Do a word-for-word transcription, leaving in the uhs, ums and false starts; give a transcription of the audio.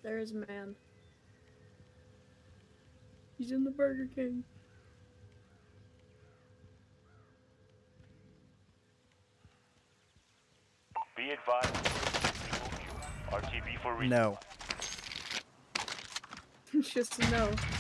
There is a man. He's in the Burger King. Be advised. R T B for resupply. No. It's just a no.